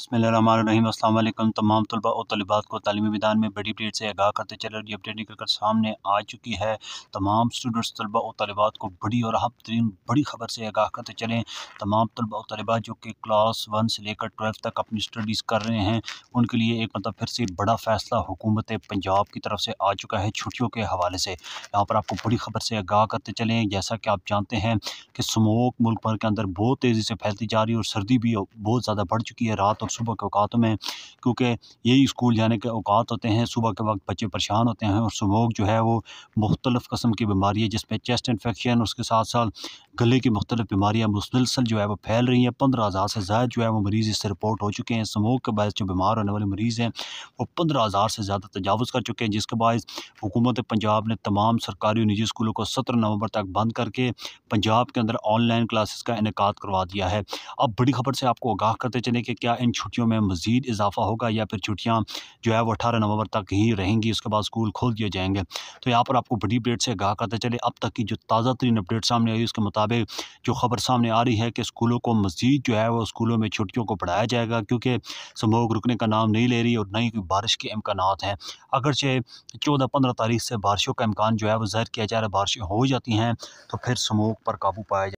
बिस्मिल्लाहिर्रहमानिर्रहीम। अस्सलाम वालेकुम। तमाम तलबा और तलिबात को तालीमी मैदान में बड़ी अपडेट से आगाह करते चले। ये अपडेट निकल कर सामने आ चुकी है। तमाम स्टूडेंट्स तलबा और तलिबात को बड़ी और अहम तरीन बड़ी खबर से आगाह करते चलें। तमाम तलबा और तलिबात जो कि क्लास 1 से लेकर 12 तक अपनी स्टडीज़ कर रहे हैं, उनके लिए एक फिर से बड़ा फ़ैसला हुकूमत पंजाब की तरफ से आ चुका है छुट्टियों के हवाले से। यहाँ पर आपको बड़ी खबर से आगाह करते चलें। जैसा कि आप जानते हैं कि स्मोक मुल्क भर के अंदर बहुत तेज़ी से फैलती जा रही है और सर्दी भी बहुत ज़्यादा बढ़ चुकी है रात और सुबह के औकातों में, क्योंकि यही स्कूल जाने के औकात होते हैं। सुबह के वक्त बच्चे परेशान होते हैं और स्मोक जो है वो मुख्तलिफ़ किस्म की बीमारी है, जिसमें चेस्ट इन्फेक्शन, उसके साथ साथ गले की मुख्तलिफ बीमारियाँ मुसलसल जो है वो फैल रही हैं। 15,000 से ज़्यादा जो है वो मरीज़ इससे रिपोर्ट हो चुके हैं। स्मोक के बायस जो बीमार होने वाले मरीज़ हैं वो 15,000 से ज़्यादा तजावुज़ कर चुके हैं, जिसके बायस हुकूमत पंजाब ने तमाम सरकारी और निजी स्कूलों को 17 नवंबर तक बंद करके पंजाब के अंदर ऑनलाइन क्लासेस का इनेकाद करवा दिया है। अब बड़ी खबर से आपको आगाह करते चलें कि क्या इन छुट्टियों में मज़ीद इजाफा होगा या फिर छुट्टियां जो है वो 18 नवंबर तक ही रहेंगी, उसके बाद स्कूल खोल दिए जाएंगे। तो यहाँ पर आपको बड़ी अपडेट से आगाह करते चले। अब तक की जो ताज़ा तरीन अपडेट सामने आई उसके मुताबिक जो खबर सामने आ रही है कि स्कूलों को मज़ीद जो है वो स्कूलों में छुट्टियों को बढ़ाया जाएगा, क्योंकि स्मोक रुकने का नाम नहीं ले रही और न ही कोई बारिश के इम्कानात हैं। अगरचे 14-15 तारीख से बारिशों का इम्कान जो है वो ज़ाहिर किया जा रहा है, बारिशें हो जाती हैं तो फिर स्मोक पर काबू पाया